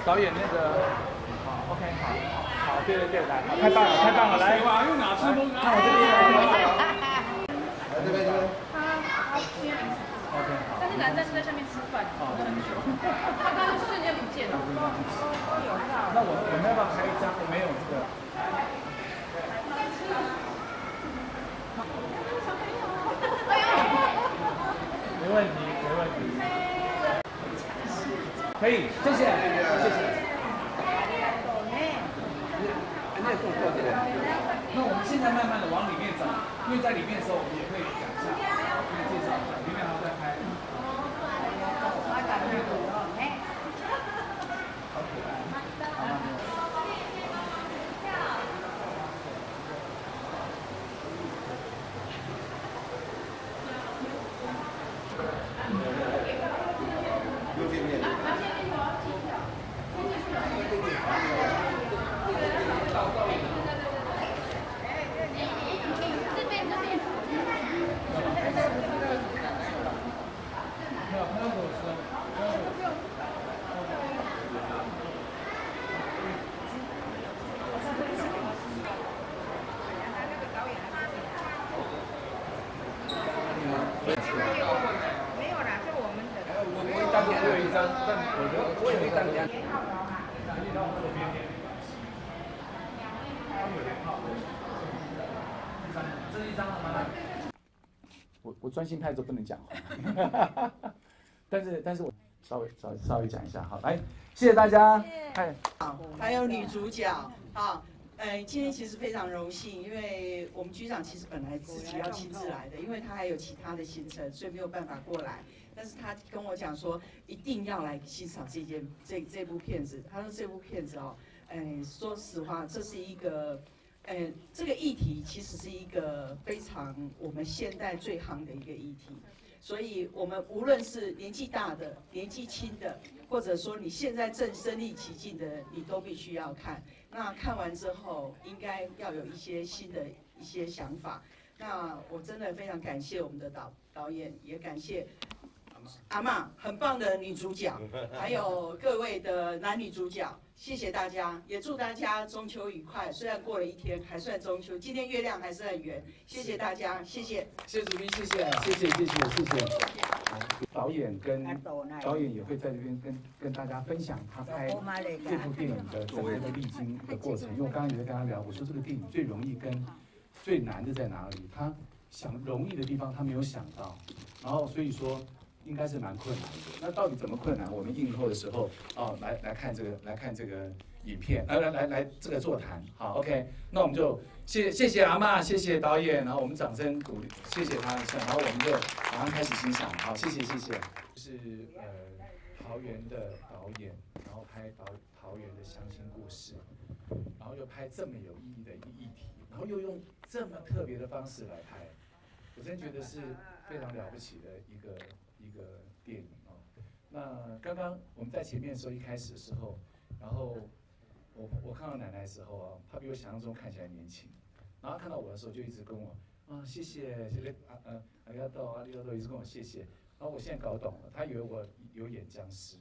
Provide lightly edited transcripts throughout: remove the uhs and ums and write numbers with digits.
导演那个，好 ，OK， 好，对，来，太棒了，来，用哪支风？看我这边，来这边。OK。但是蓝战是在下面吃饭，等很久，他刚刚就瞬间不见了。那我们要不要拍一张？我没有这个。没问题。可以，谢谢。那我们现在慢慢的往里面走，因为在里面的时候，我们也可以讲一下，可以介绍一下，里面还要再拍。好可爱，好吗？又见面。 没有啦，就我们的。 我一张我有一张，但我也没当家。这一张了吗？我专心拍着不能讲话，但是我稍微讲一下好，来，谢谢大家。 好，还有女主角啊。今天其实非常荣幸，因为我们局长其实本来自己要亲自来的，因为他还有其他的行程，所以没有办法过来。但是他跟我讲说，一定要来欣赏这部片子。他说这部片子哦，说实话，这是一个，这个议题其实是一个非常我们现代最夯的一个议题。所以我们无论是年纪大的、年纪轻的，或者说你现在正身临其境的，你都必须要看。那看完之后，应该要有一些新的一些想法。那我真的非常感谢我们的导演，也感谢阿嬷很棒的女主角，还有各位的男女主角，谢谢大家，也祝大家中秋愉快。虽然过了一天，还算中秋，今天月亮还是很圆。谢谢大家，谢谢。 谢谢主编，谢谢。导演也会在这边跟大家分享他拍这部电影的整个的历经的过程。因为我刚刚也在跟他聊，我说这个电影最容易跟最难的在哪里？他想容易的地方他没有想到，然后所以说应该是蛮困难的。那到底怎么困难？我们映后的时候来看这个影片，来这个座谈。好 ，OK， 那我们就谢谢阿嬷，谢谢导演，然后我们掌声鼓励，谢谢他一下，然后我们就马上开始欣赏。好，谢谢。是桃园的导演，然后拍桃园的乡亲故事，然后又拍这么有意义的一个议题，然后又用这么特别的方式来拍，我真觉得是非常了不起的一个电影哦。那刚刚我们在前面的时候，一开始的时候，然后我看到奶奶的时候啊，她比我想象中看起来年轻，然后看到我的时候就一直跟我谢谢阿里嘎多一直跟我谢谢，然后我现在搞懂了，她以为我有演僵尸，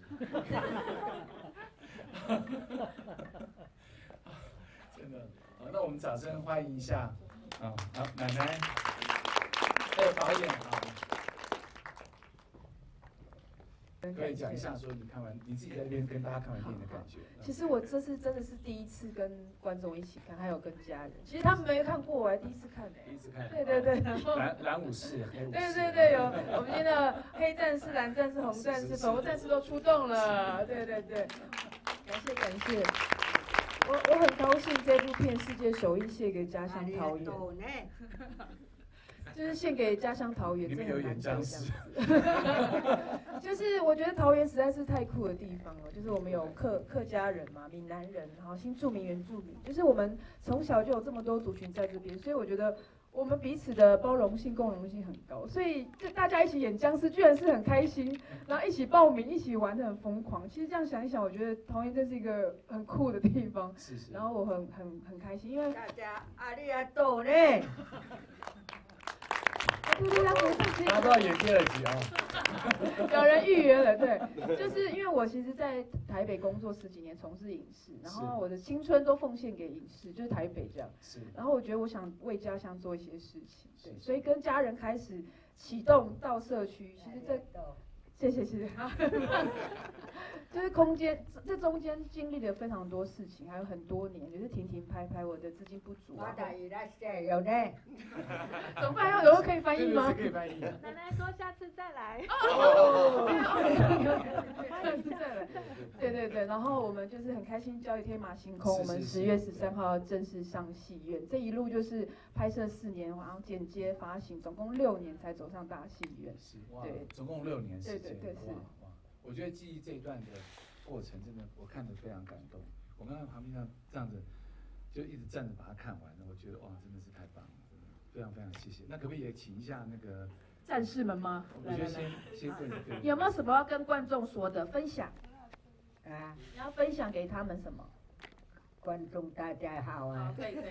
真的。好，那我们掌声欢迎一下好，奶奶，还有导演啊。可以讲一下，说你看完你自己在那边跟大家看完电影的感觉。 其实我这次真的是第一次跟观众一起看，还有跟家人。其实他们没看过，我还第一次看。 第一次看。 对。 蓝武士，黑武士。 对，有我们今天的黑战士、蓝战士、红战士、粉红战士都出动了。对，感谢。我很高兴这部片世界首映献给家乡桃园。就是献给家乡桃园， 你们有演僵尸， 就是我觉得桃园实在是太酷的地方了。就是我们有客家人嘛，闽南人，然后新住民、原住民，就是我们从小就有这么多族群在这边，所以我觉得我们彼此的包容性、共融性很高。所以就大家一起演僵尸，居然是很开心，然后一起报名、一起玩得很疯狂。其实这样想一想，我觉得桃园真是一个很酷的地方。 是。 然后我很开心，因为大家阿里阿多呢。 对对，他不是大家都要演第2集啊。 有人预约了，对，就是因为我其实，在台北工作10几年，从事影视，然后我的青春都奉献给影视，就是台北这样。 是。 然后我觉得我想为家乡做一些事情，对，所以跟家人开始启动到社区，其实谢谢。就是空间这中间经历了非常多事情，还有很多年，就是停停拍拍，我的资金不足啊。 有呢。 怎么办？有人可以翻译吗？ 可以翻译。 奶奶说下次再来。 下次再来。对，然后我们就是很开心，教育天马行空，我们10月13号正式上戏院。这一路就是拍摄4年，然后剪接发行，总共6年才走上大戏院。 是哇，对，总共6年时间。 对，是。 哇，我觉得记忆这一段的过程真的，我看得非常感动。我刚刚旁边这样子，就一直站着把它看完了，我觉得哇，真的是太棒了，真的非常非常谢谢。那可不可以也请一下那个战士们吗？ 我觉得先对。 有没有什么要跟观众说的分享？啊，你要分享给他们什么？ 观众大家好啊！ 可以。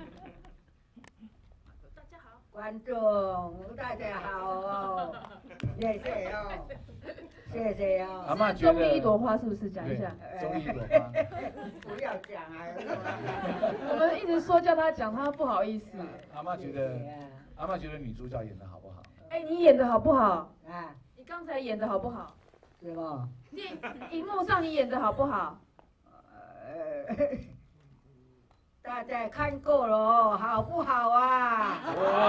大家好。观众大家好哦，谢谢哦。谢谢哦。 阿嬷觉得中立一朵花是不是？讲一下。 中立一朵花。 不要讲啊！ 我们一直说叫他讲，他不好意思。 阿嬷觉得女主角演得好不好？ 哎，你演得好不好？ 啊， 你刚才演得好不好？ 是吗？ 荧幕上你演得好不好？ 大家看过了哦，好不好啊？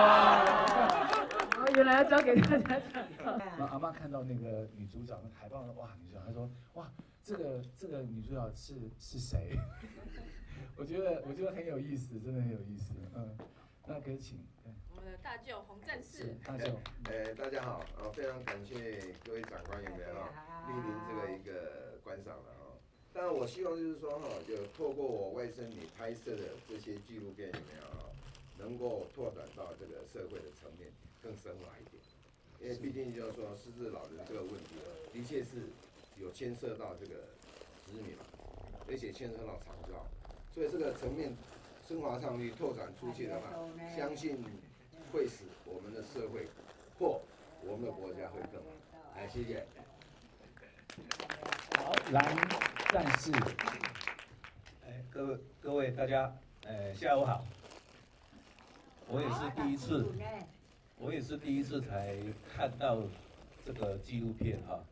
哇！原来要交给大家讲。 阿嬷看到那个女主角那海报，哇，女主角，她说，哇，这个女主角是谁？我觉得很有意思，真的很有意思。那可以请我们的大舅洪战士。 大舅。 大家好，非常感谢各位长官有没有莅临这个一个观赏了啊。当然，我希望就是说就透过我外甥女拍摄的这些纪录片有没有能够拓展到这个社会的层面更深化一点。因为毕竟就是说失智老人这个问题，的确是有牵涉到这个子女嘛，而且牵涉到长照，所以这个层面升华上去拓展出去的话，相信会使我们的社会或我们的国家会更好。来，谢谢。 好，蓝战士。 各位大家，下午好。我也是第一次才看到这个纪录片哈，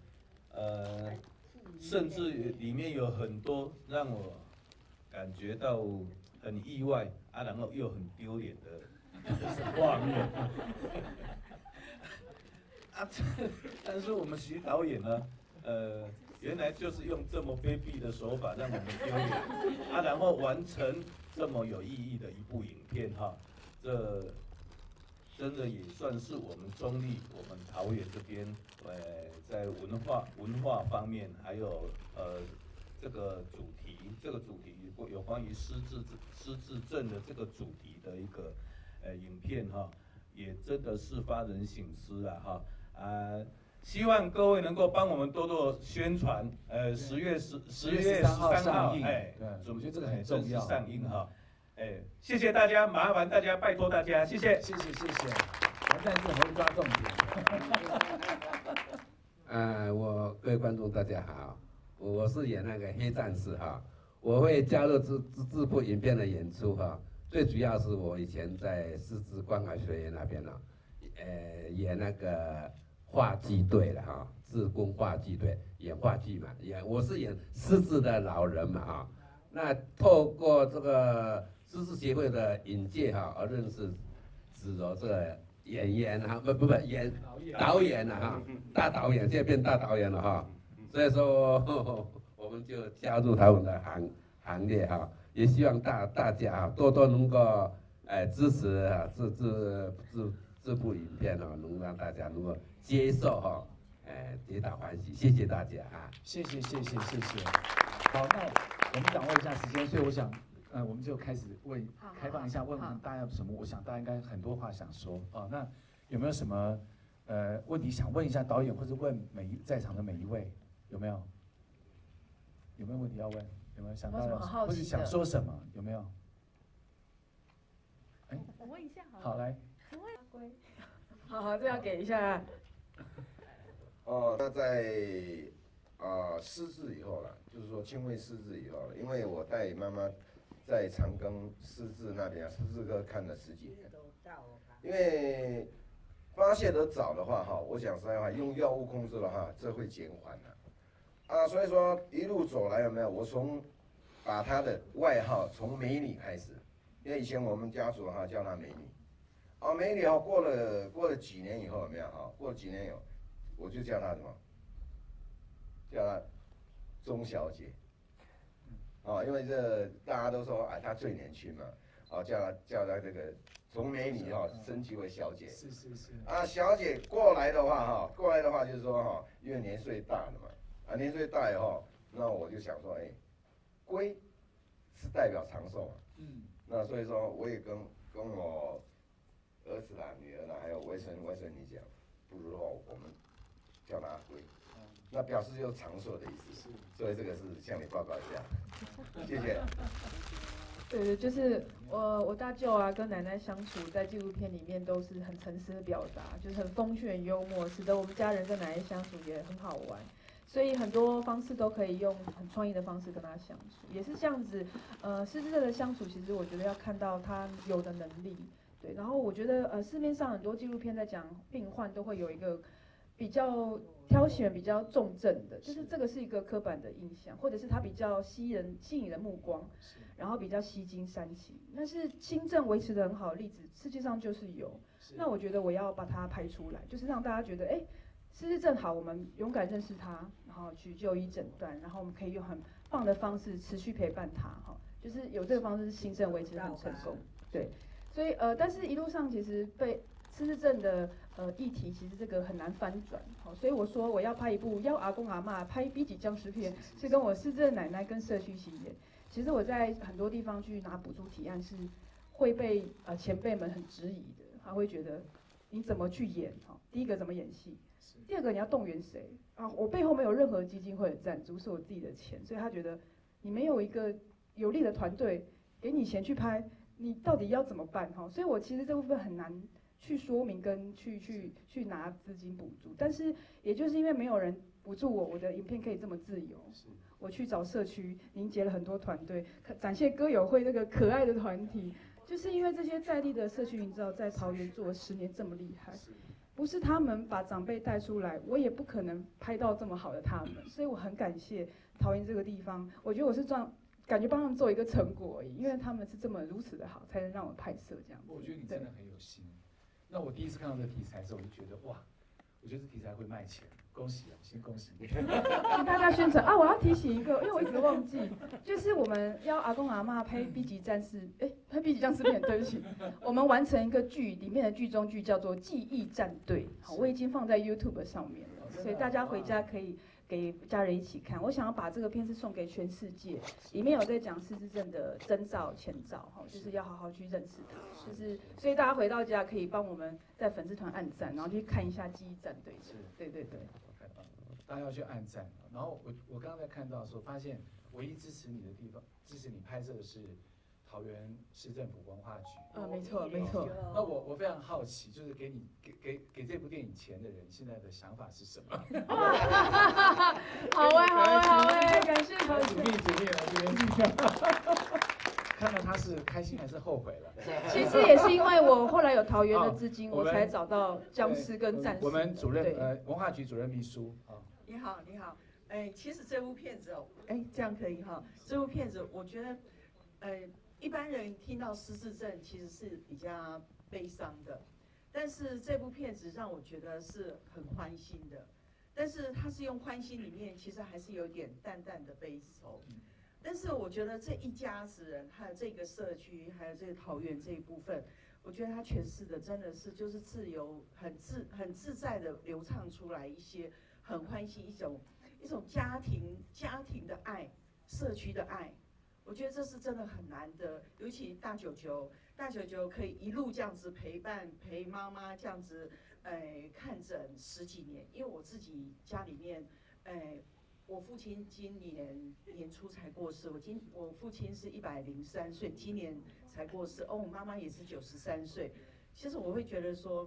甚至里面有很多让我感觉到很意外啊，然后又很丢脸的画面啊，但是我们徐导演呢，原来就是用这么卑鄙的手法让我们丢脸啊，然后完成这么有意义的一部影片哈，这真的也算是我们中立，我们桃园这边，在文化方面，还有这个主题有关于失智症的这个主题的一个影片哈，也真的是发人省思了哈希望各位能够帮我们多多宣传，10月13号上映，对，我觉得这个很重要， 上映哈。谢谢大家，麻烦大家，拜托大家，谢谢。 蓝战士很会抓重点。 各位观众大家好，我是演那个黑战士哈，我会加入这部影片的演出哈，最主要是我以前在失智关怀学院那边呢，演那个话剧队的哈，志工话剧队演话剧嘛，我是演失智的老人嘛哈，那透过这个失智协会的引介哈，而认识子柔这个演员哈，不演导演了哈，大导演现在变大导演了哈，所以说我们就加入他们的行列哈，也希望大家啊多多能够支持啊这部影片哦，能让大家能够接受哈，皆大欢喜，谢谢大家啊， 谢谢。好，那我们掌握一下时间，所以我想。我们就开始开放一下，问大家有什么？我想大家应该很多话想说啊。那有没有什么问题想问一下导演，或者问在场的每一位？有没有？有没有问题要问？有没有想到或者想说什么？有没有？ 我问一下好了。 好来。 请问好，这要给一下。 哦，那在失智以后啦，就是说亲卫失智以后，因为我带妈妈在长庚失智那边失智科看了10几年，因为发现得早的话哈，我讲实在话，用药物控制的话，这会减缓的。所以说一路走来有没有？我从把她的外号从美女开始，因为以前我们家族哈叫她美女。美女过了几年以后有没有哈？过了几年以后，我就叫她什么？叫她钟小姐。因为这大家都说她最年轻嘛，叫她这个从美女升级为小姐。 是。 小姐过来的话就是说因为年岁大了嘛，年岁大以后，那我就想说，龟是代表长寿嘛，那所以说我也跟我儿子啦、女儿啦，还有外孙女讲，不如的话我们叫他龟，那表示就是长寿的意思。所以这个是向你报告一下，谢谢。 对，就是我大舅啊跟奶奶相处，在纪录片里面都是很诚实的表达，就是很风趣、很幽默，使得我们家人跟奶奶相处也很好玩。所以很多方式都可以用很创意的方式跟他相处，也是这样子。失智症的相处，其实我觉得要看到他有的能力。对，然后我觉得市面上很多纪录片在讲病患都会有一个比较挑选比较重症的，就是这个是一个刻板的印象，或者是他比较吸引人的目光，然后比较吸睛煽情。但是轻症维持得很好的例子，世界上就是有。那我觉得我要把它拍出来，就是让大家觉得，失智症好，我们勇敢认识它，然后去就医诊断，然后我们可以用很棒的方式持续陪伴它，就是有这个方式，轻症维持得很成功。对，所以但是一路上其实被失智症的议题，其实这个很难翻转，所以我说我要拍一部邀阿公阿嬷拍 B 级僵尸片，是跟我失智的奶奶跟社区一起演。其实我在很多地方去拿补助提案是会被前辈们很质疑的，他会觉得你怎么去演？第一个怎么演戏？第二个你要动员谁啊？我背后没有任何基金会的赞助，是我自己的钱，所以他觉得你没有一个有力的团队给你钱去拍，你到底要怎么办？所以我其实这部分很难去说明跟去拿资金补助，但是也就是因为没有人补助我，我的影片可以这么自由。我去找社区凝结了很多团队，展现歌友会这个可爱的团体，就是因为这些在地的社区营造在桃园做了10年这么厉害。不是他们把长辈带出来，我也不可能拍到这么好的他们，所以我很感谢桃园这个地方。我觉得我是感觉帮他们做一个成果而已，因为他们是这么如此的好，才能让我拍摄这样子。 我觉得你真的很有心。那我第一次看到这个题材的时候，我就觉得哇，我觉得这题材会卖钱，恭喜啊，先恭喜你。请大家宣传啊！我要提醒一个，因为我一直忘记，就是我们要阿公阿嬷拍 B 级战士，拍 B 级僵尸片，对不起，我们完成一个剧，里面的剧中剧叫做《记忆战队》，好，我已经放在 YouTube 上面了，所以大家回家可以给家人一起看。我想要把这个片是送给全世界，里面有在讲失智症的征兆、前兆，就是要好好去认识它，就是所以大家回到家可以帮我们在粉丝团按赞，然后去看一下《记忆战队》。对。 大家要去按赞。然后我刚刚在看到的时候，发现唯一支持你的地方，支持你拍摄的是桃园市政府文化局。 没错。 那我非常好奇，就是给这部电影钱的人现在的想法是什么？ 好哎，感谢。 主秘来这边。看到他是开心还是后悔了？ 其实也是因为我后来有桃园的资金，我才找到僵尸跟战士。 我们主任文化局主任秘书你好。其实这部片子这样可以哈。这部片子我觉得，一般人听到失智症其实是比较悲伤的，但是这部片子让我觉得是很欢欣的。但是它是用欢欣里面，其实还是有点淡淡的悲愁。但是我觉得这一家子人，还有这个社区，还有这个桃园这一部分，我觉得他诠释的真的是就是自由、很自在的流畅出来一些很欢喜一种家庭的爱、社区的爱。我觉得这是真的很难得，尤其大舅舅可以一路这样子陪妈妈这样子，看诊10几年。因为我自己家里面，我父亲今年年初才过世，我父亲是103岁，今年才过世。我妈妈也是93岁。其实我会觉得说，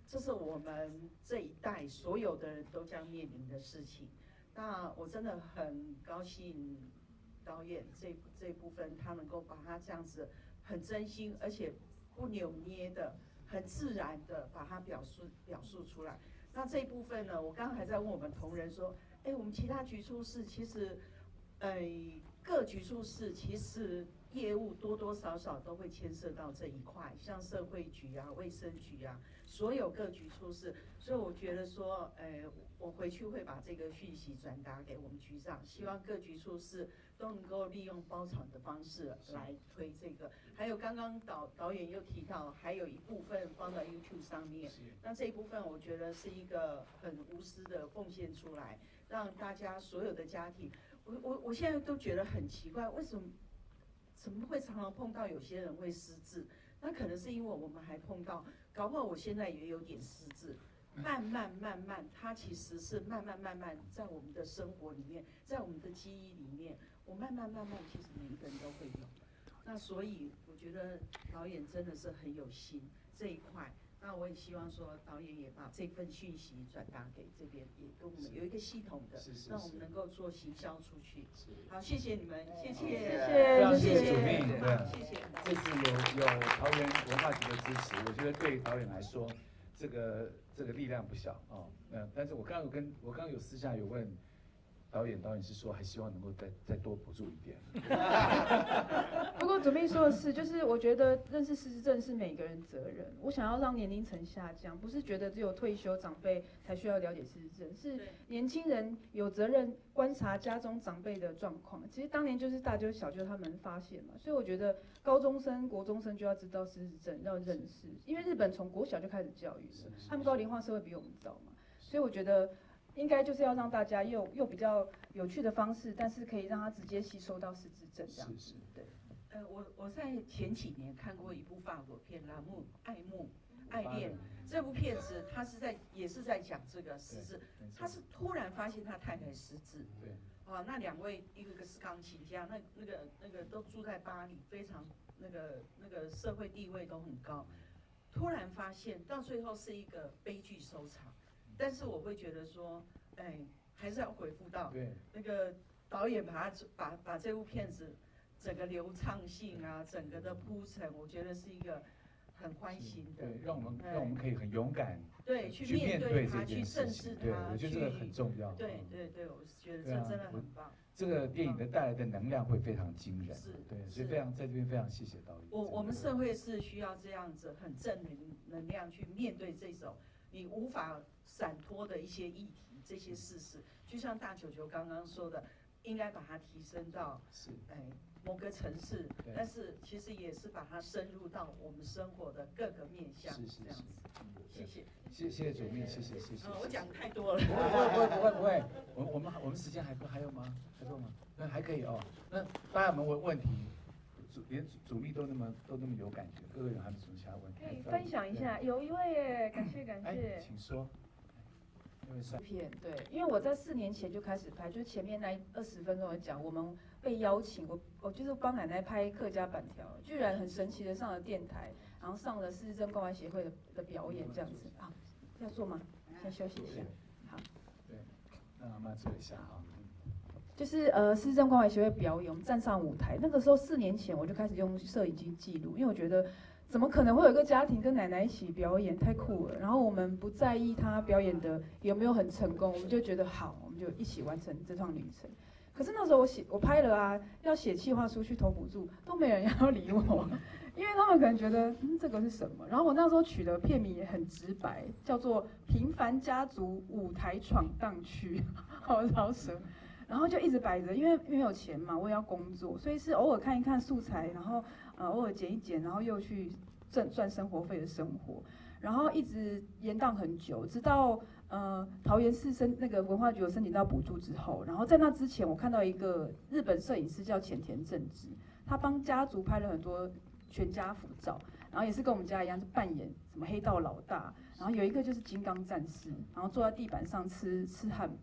这是我们这一代所有的人都将面临的事情。那我真的很高兴，导演这部分他能够把它这样子很真心，而且不扭捏的、很自然的把它表述出来。那这一部分呢，我刚刚还在问我们同仁说，我们其他局处室其实，各局处室其实业务多多少少都会牵涉到这一块，像社会局啊、卫生局啊，所有各局处室。所以我觉得说，我回去会把这个讯息转达给我们局长，希望各局处室都能够利用包场的方式来推这个。还有刚刚导演又提到，还有一部分放在 YouTube 上面，那这一部分我觉得是一个很无私的奉献出来，让大家所有的家庭，我现在都觉得很奇怪，为什么怎么会常常碰到有些人会失智？那可能是因为我们还碰到，搞不好我现在也有点失智。慢慢，它其实是慢慢在我们的生活里面，在我们的记忆里面，我慢慢，其实每一个人都会有。那所以我觉得导演真的是很有心这一块。那我也希望说导演也把这份讯息转达给这边，也跟我们有一个系统的，让我们能够做行销出去。好，谢谢你们，谢谢， 非常谢谢主秘， 谢谢。 这次有桃园文化局的支持，我觉得对导演来说，这个力量不小哦。但是我刚刚有私下有问导演是说还希望能够再多补助一点。 不过主秘说的是，就是我觉得认识失智症是每个人责任。我想要让年龄层下降，不是觉得只有退休长辈才需要了解失智症，是年轻人有责任观察家中长辈的状况。其实当年就是大舅小舅他们发现嘛，所以我觉得高中生、国中生就要知道失智症，要认识，因为日本从国小就开始教育了，他们高龄化社会比我们早嘛，所以我觉得应该就是要让大家用比较有趣的方式，但是可以让他直接吸收到失智症这样子。对。 我在前几年看过一部法国片《爱恋》，这部片子它也是在讲这个失智，他是突然发现他太太失智。 对。 那两位一个是钢琴家，那个都住在巴黎，非常那个社会地位都很高，突然发现到最后是一个悲剧收场。但是我会觉得说，还是要回复到那个导演把这部片子整个流畅性啊，整个的铺陈，我觉得是一个很欢欣的。 对，让我们可以很勇敢去面对它，去正视它。 对，我觉得这个很重要。 对，我觉得这真的很棒。 这个电影的带来的能量会非常惊人。对，所以在这边非常谢谢导演。 我们社会是需要这样子很正能量去面对这种你无法闪脱的一些议题，这些事实，就像大球球刚刚说的，应该把它提升到某个城市，但是其实也是把它深入到我们生活的各个面向，这样子。谢谢。 谢谢主秘，谢谢。 我讲太多了。 不会，我们时间还有吗？还够吗？那还可以哦。那大家有没有问题？连主秘都那么有感觉，各位有还有什么其他问题？ 可以分享一下，有一位耶，感谢。 请说。 片对，因为我在4年前就开始拍，就是前面那20分钟的讲，我们被邀请，我就是帮奶奶拍客家板条，居然很神奇的上了电台，然后上了失智症关怀协会的表演这样子啊，要做吗？先休息一下，好。 对，那阿嬤做一下哈。 就是失智症关怀协会表演，我们站上舞台，那个时候4年前我就开始用摄影机记录，因为我觉得怎么可能会有一个家庭跟奶奶一起表演，太酷了。然后我们不在意他表演的有没有很成功，我们就觉得好，我们就一起完成这趟旅程。可是那时候我拍了啊，要写企划书去投补助，都没人要理我，因为他们可能觉得这个是什么。然后我那时候取的片名也很直白，叫做《平凡家族舞台闯荡区》，好饶舌。然后就一直摆着，因为没有钱嘛，我也要工作，所以是偶尔看一看素材，然后偶尔剪一剪，然后又去赚生活费的生活，然后一直延宕很久，直到桃园市那个文化局有申请到补助之后，然后在那之前，我看到一个日本摄影师叫浅田正之，他帮家族拍了很多全家福照，然后也是跟我们家一样，是扮演什么黑道老大，然后有一个就是金刚战士，然后坐在地板上吃汉堡。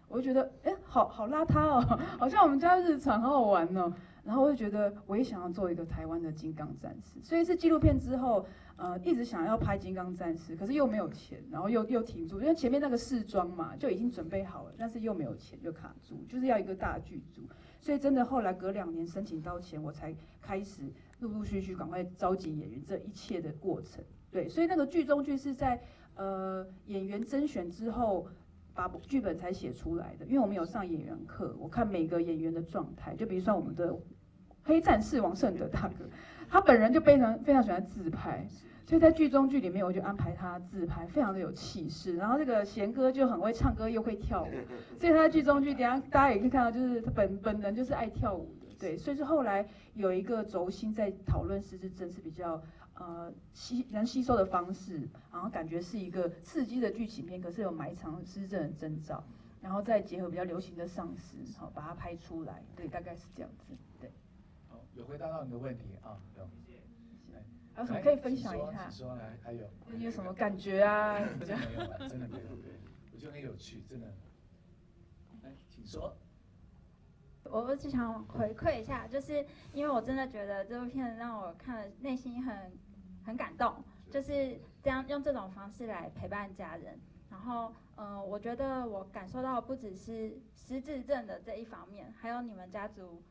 我就觉得好邋遢哦，好像我们家日常好好玩哦。然后我就觉得我也想要做一个台湾的金刚战士，所以是纪录片之后，一直想要拍金刚战士，可是又没有钱，然后又停住，因为前面那个试装嘛就已经准备好了，但是又没有钱就卡住，就是要一个大剧组，所以真的后来隔2年申请到钱，我才开始陆陆续续赶快召集演员，这一切的过程，对，所以那个剧中剧是在演员甄选之后。把剧本才写出来的，因为我们有上演员课，我看每个演员的状态，就比如说我们的黑战士王胜德大哥，他本人就非常喜欢自拍，所以在剧中剧里面我就安排他自拍，非常的有气势。然后这个贤哥就很会唱歌又会跳舞，所以他在剧中剧，等下大家也可以看到，就是他本人就是爱跳舞的，对，所以是后来有一个轴心在讨论失智症是比较。能吸收的方式，然后感觉是一个刺激的剧情片，可是有埋藏失智症的征兆，然后再结合比较流行的丧尸，好把它拍出来，对，大概是这样子，对。 好，有回答到你的问题啊，有。 还有什么可以分享一下？ 你说来，还有。 你有什么感觉啊？ 真的没有啊，真的没有，对，我觉得很有趣，真的。来，请说。 我只想回馈一下，就是因为我真的觉得这部片让我看了内心很感动，就是这样用这种方式来陪伴家人。然后我觉得我感受到不只是失智症的这一方面，还有你们家族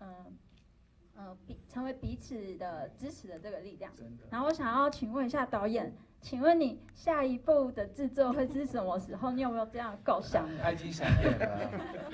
成为彼此的支持的这个力量。然后我想要请问一下导演，请问你下一部的制作会是什么时候？你有没有这样的构想？ 他已经想演了。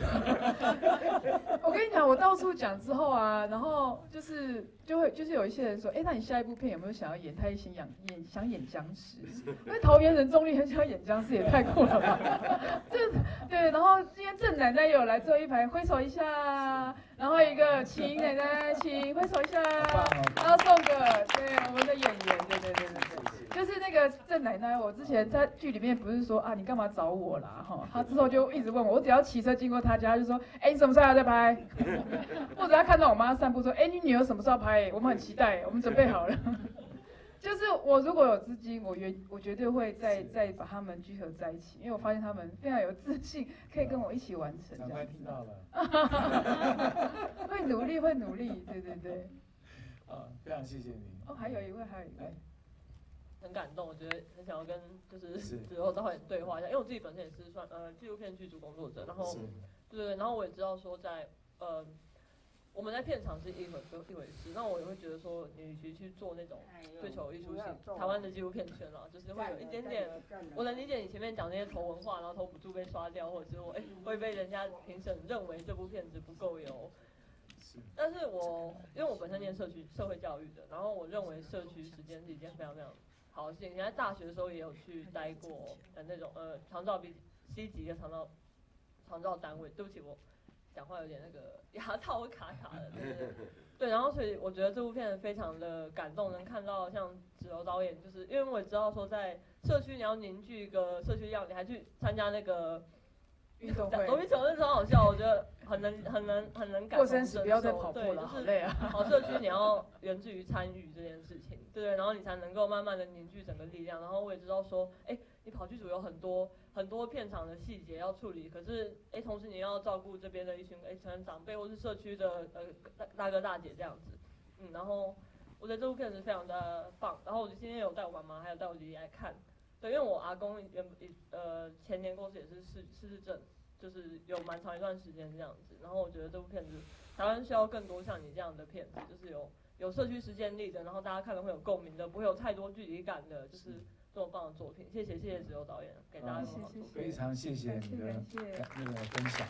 我跟你讲，我到处讲之后啊，然后就是有一些人说，那你下一部片有没有想要演？他也想演僵尸，因为桃园人中立很想演僵尸，也太酷了吧！对，然后今天郑奶奶有来坐一排，挥手一下，然后一个秦奶奶，请挥手一下，然后送个对我们的演员，对，就是那个郑奶奶，我之前在剧里面不是说啊，你干嘛找我啦？哈，她之后就一直问我，我只要骑车经过她家，就说，你什么时候还在拍？或者她看到我妈散步说，你女儿什么时候拍？我们很期待，我们准备好了。就是我如果有资金，我绝对会再把他们聚合在一起，因为我发现他们非常有自信，可以跟我一起完成。 长官听到了。 会努力，对。 非常谢谢你。 还有一位。 很感动，我觉得很想要跟之后导演对话一下，因为我自己本身也是算纪录片剧组工作者，然后对，然后我也知道说在我们在片场是一回事，那我也会觉得说，你与其去做那种追求艺术性台湾的纪录片圈啦，就是会有一点点，我能理解你前面讲那些投文化，然后投补助被刷掉，或者是我会被人家评审认为这部片子不够有。但是因为我本身念社会教育的，然后我认为社区实践是一件非常非常好的事情。你在大学的时候也有去待过那种长照C级的长照单位，对不起我讲话有点那个牙套会卡的，对，然后所以我觉得这部片非常的感动，能看到像子柔导演，就是因为我也知道说在社区你要凝聚一个社区力量，你还去参加那个运动会， 罗宾球那超好笑，我觉得很能感同身受。 过生死不要再跑步了，好累啊！ 好社区你要源自于参与这件事情，对，然后你才能够慢慢的凝聚整个力量。然后我也知道说，你跑剧组有很多片场的细节要处理，可是同时你要照顾这边的一群可能长辈或是社区的大哥大姐这样子，然后我觉得这部片子非常的棒。然后我今天有带我妈妈还有带我姐姐来看，对，因为我阿公前年过世也是失智症，就是有蛮长一段时间这样子。然后我觉得这部片子台湾需要更多像你这样的片子，就是有社区实践力的，然后大家看了会有共鸣的，不会有太多距离感的，就是这么棒的作品。谢谢子柔导演给大家这么好的作品。 非常谢谢你的那个分享。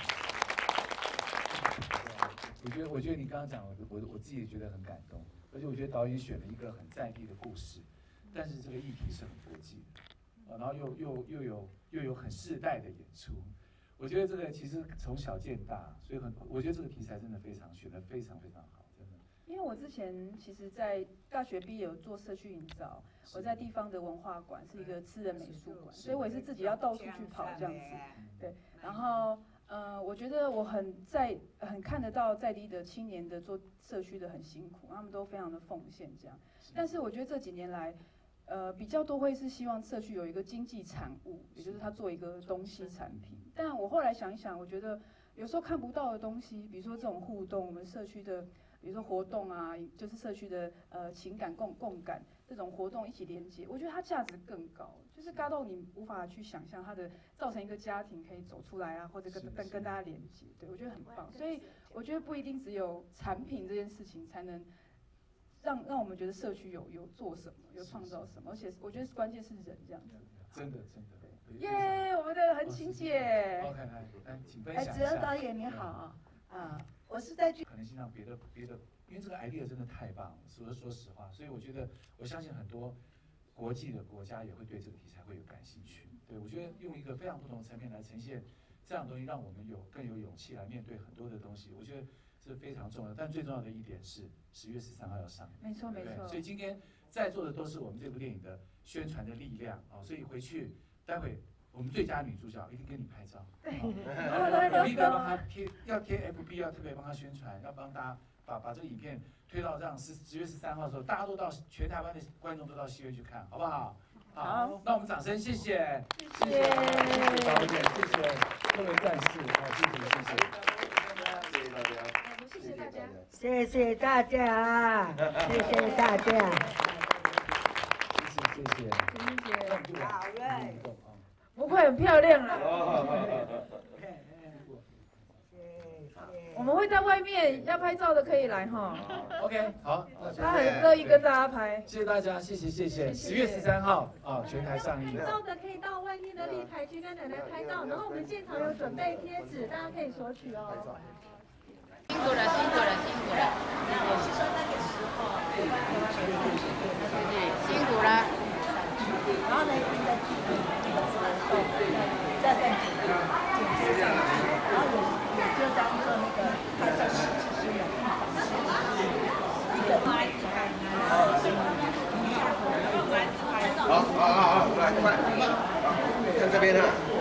我觉得你刚刚讲，我自己也觉得很感动，而且我觉得导演选了一个很在地的故事，但是这个议题是很国际的，然后又有很世代的演出。我觉得这个其实从小见大，所以我觉得这个题材真的选得非常非常好，真的。 因为我之前其实，在大学毕业有做社区营造，我在地方的文化馆是一个私人美术馆，所以我也是自己要到处去跑这样子，对。然后我觉得我很看得到在地的青年的做社区的很辛苦，他们都非常的奉献这样。但是我觉得这几年来， 比较多会是希望社区有一个经济产物，也就是他做一个东西产品。但我后来想一想，我觉得有时候看不到的东西，比如说这种互动，我们社区的，比如说活动啊，就是社区的情感共感这种活动一起连接，我觉得它价值更高。就是嘎到你无法去想象它的造成一个家庭可以走出来啊，或者跟大家连接，对我觉得很棒。所以我觉得不一定只有产品这件事情才能让我们觉得社区有做什么，有创造什么，而且我觉得关键是人这样子。 真的。 耶，我们的恒晴姐。 OK， 来，请分享一下。 子娥导演你好我是在可能性让别的，因为这个 idea 真的太棒了，说实话，所以我相信很多国际的国家也会对这个题材会有感兴趣。对，我觉得用一个非常不同的层面来呈现这样的东西，让我们更有勇气来面对很多的东西，我觉得是非常重要的。但最重要的一点是10月13号要上映， 没错。 所以今天在座的都是我们这部电影的宣传的力量啊，所以回去待会我们最佳女主角一定跟你拍照，努力的帮她贴 FB， 要特别帮她宣传，要帮大家把这个影片推到让10月13号的时候，大家都到全台湾的观众都到戏院去看，好不好？好，那我们掌声，谢谢导演，谢谢各位战士，谢谢大家， 谢谢大家， 谢谢。 好嘞， 不会很漂亮啊。我们会在外面，要拍照的可以来哈。 OK， 好， 他很乐意跟大家拍。 谢谢大家，谢谢。10月13号全台上映。 拍照的可以到外面的立牌区跟奶奶拍照，然后我们现场有准备贴纸，大家可以索取哦。 辛苦了。 我是说那个时候， 辛苦了。 然后呢，你的再剪接上去，然后我就当做那个拍照实施的一个拍好，来，快，看这边啊。